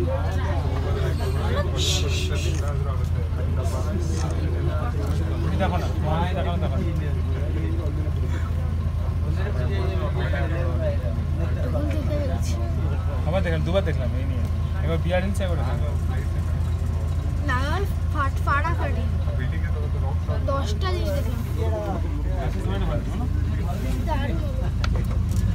দেখো না, দেখো না, দেখো আবার দেখলাম, দুবার দেখলাম এই নিয়ে। এবার বিয়ার হিলস একবার না ফাটাফাটি 10টা জিনিস দেখলাম।